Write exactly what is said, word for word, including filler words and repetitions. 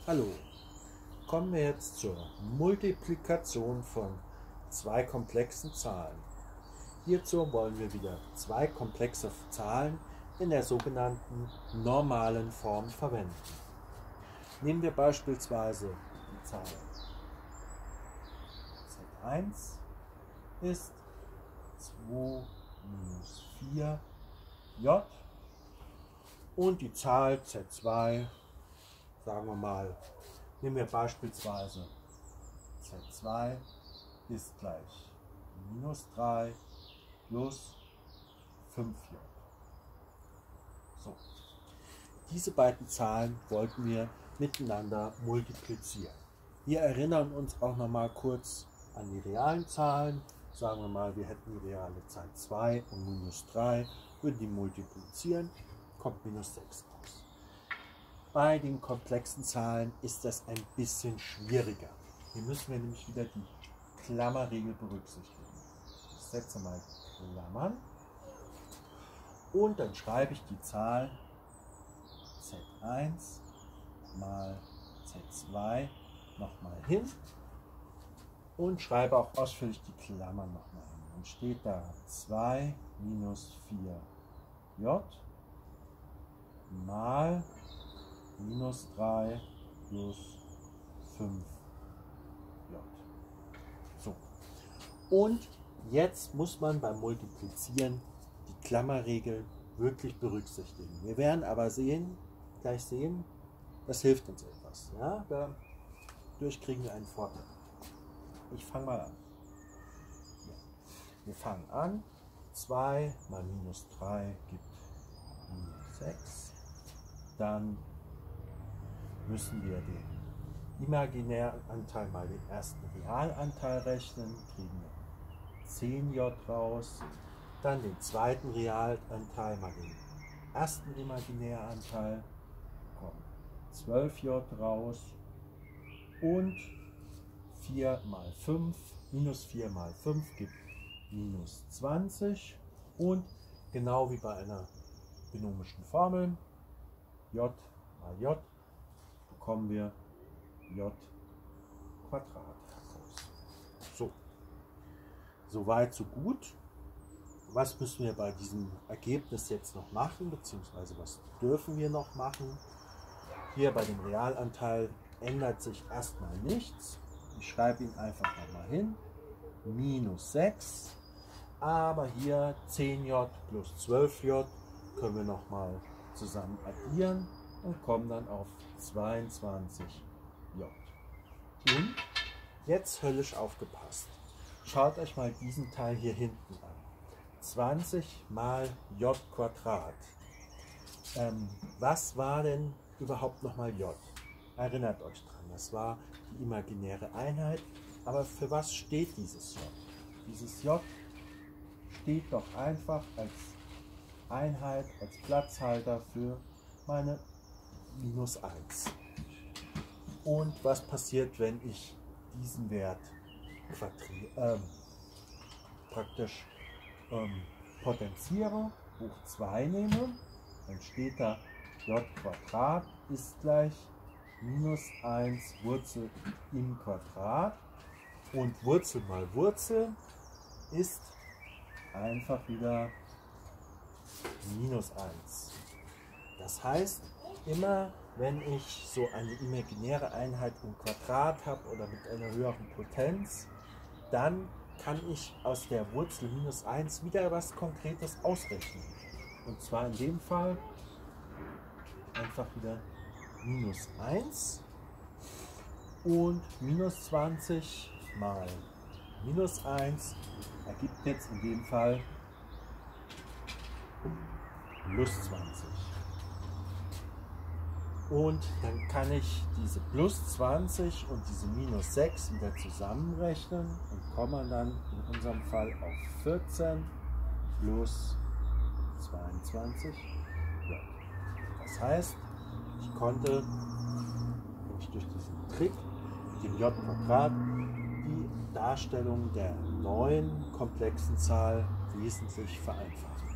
Hallo, kommen wir jetzt zur Multiplikation von zwei komplexen Zahlen. Hierzu wollen wir wieder zwei komplexe Zahlen in der sogenannten normalen Form verwenden. Nehmen wir beispielsweise die Zahl Z eins ist zwei minus vier J und die Zahl Z zwei, sagen wir mal, nehmen wir beispielsweise Z zwei ist gleich minus drei plus fünf J. So. Diese beiden Zahlen wollten wir miteinander multiplizieren. Wir erinnern uns auch noch mal kurz an die realen Zahlen. Sagen wir mal, wir hätten die reale Zahl zwei und minus drei, würden die multiplizieren, kommt minus sechs raus. Bei den komplexen Zahlen ist das ein bisschen schwieriger. Hier müssen wir nämlich wieder die Klammerregel berücksichtigen. Ich setze mal Klammern und dann schreibe ich die Zahl Z eins mal Z zwei nochmal hin und schreibe auch ausführlich die Klammern nochmal hin. Dann steht da zwei minus vier J mal minus drei plus fünf J. So. Und jetzt muss man beim Multiplizieren die Klammerregel wirklich berücksichtigen. Wir werden aber sehen, gleich sehen, das hilft uns etwas. Ja? Dadurch kriegen wir einen Vorteil. Ich fange mal an. Ja. Wir fangen an. zwei mal minus drei gibt minus sechs. Dann müssen wir den imaginären Anteil mal den ersten Realanteil rechnen, kriegen wir zehn J raus. Dann den zweiten Realanteil mal den ersten Imaginäranteil, kommen zwölf J raus. Und vier mal fünf, minus vier mal fünf gibt minus zwanzig. Und genau wie bei einer binomischen Formel, J mal J, bekommen wir J Quadrat heraus. So, soweit so gut. Was müssen wir bei diesem Ergebnis jetzt noch machen, beziehungsweise was dürfen wir noch machen? Hier bei dem Realanteil ändert sich erstmal nichts. Ich schreibe ihn einfach nochmal hin, minus sechs, aber hier zehn J plus zwölf J können wir nochmal zusammen addieren und kommen dann auf zweiundzwanzig J. Und jetzt höllisch aufgepasst. Schaut euch mal diesen Teil hier hinten an. zwanzig mal J Quadrat. Ähm, was war denn überhaupt nochmal J? Erinnert euch dran, das war die imaginäre Einheit. Aber für was steht dieses J? Dieses J steht doch einfach als Einheit, als Platzhalter für meine minus eins. Und was passiert, wenn ich diesen Wert ähm, praktisch ähm, potenziere, hoch zwei nehme, dann steht da J Quadrat ist gleich minus eins Wurzel im Quadrat und Wurzel mal Wurzel ist einfach wieder minus eins. Das heißt, immer wenn ich so eine imaginäre Einheit im Quadrat habe oder mit einer höheren Potenz, dann kann ich aus der Wurzel minus eins wieder was Konkretes ausrechnen. Und zwar in dem Fall einfach wieder minus eins und minus zwanzig mal minus eins ergibt jetzt in dem Fall plus zwanzig. Und dann kann ich diese plus zwanzig und diese minus sechs wieder zusammenrechnen und komme dann in unserem Fall auf vierzehn plus zweiundzwanzig J. Das heißt, ich konnte nämlich durch diesen Trick mit dem J Quadrat die Darstellung der neuen komplexen Zahl wesentlich vereinfachen.